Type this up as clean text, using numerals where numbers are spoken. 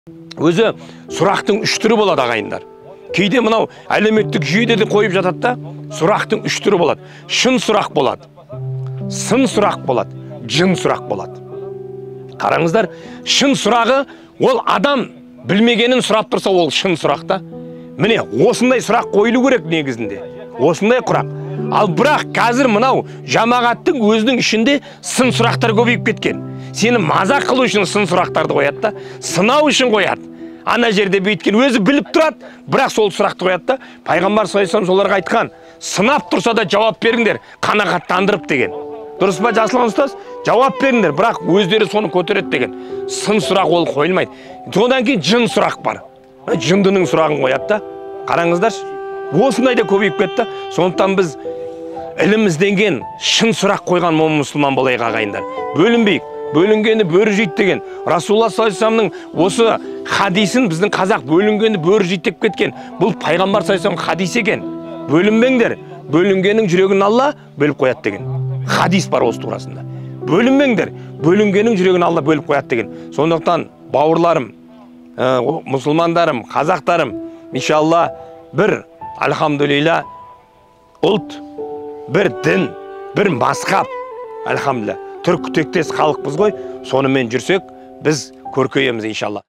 Өзі сұрақтың үш түрі болады ағайындар. Кейде мынау әлеуметтік жүйеде де қойып жатады да, сұрақтың үш түрі болады. Шын сұрақ болады, сын сұрақ болады, жын сұрақ болады. Қараңыздар, шын сұрағы ол адам білмегенін сұрап тұрса, ол шын сұрақта. Міне, осындай сұрақ қойылу керек негізінде. Осындай құрақ. Ал бірақ қазір мынау жамағаттың өзінің ішінде сын сұрақтар көбейіп кеткен. Сені мазақ қылу үшін сын сұрақтарды қояды да, сынау үшін қояды. Ана жерде бейткен өзі біліп тұрады, бірақ сол сұрақты қояды да. Пайғамбар саллаллаху соларға айтқан, сынап тұрса да жауап беріңдер, қанағаттандырып деген. Дұрыс па Жасұлан ұстаз? Жауап беріңдер, бірақ өздері соны көтереді деген. Сын сұрақ ол қойылмайды. Содан кейін жын сұрақ бар. Жындының сұрағын қояды да. Қараңыздаршы, осындай да көбейіп кетті. Сондықтан біз ілім ізденген, шын сұрақ қойған мұсылман болайық ағайындар. Бөлінбейік. Бөлінгені бөрі жейді деген. Расулалла саллаллаху алейхи осы хадисін біздің қазақ бөлінгені бөрі жейді деп кеткен. Бұл пайғамбар саллаллаху алейхи хадис екен. Бөлінбеңдер, бөлінгенің жүрегін Алла бөліп қояды деген. Хадис бар осы турасында. Бөлінбеңдер, бөлінгенің жүрегін Алла бөліп қояды деген. Сондықтан бауырларым, мұсылмандарым, қазақтарым, иншалла бір альхамдулилля ұлт, бір дін, бір мазхаб, альхамдулилля. Түркі тектес халықпыз ғой, сонымен жүрсек, біз көркейеміз иншалла.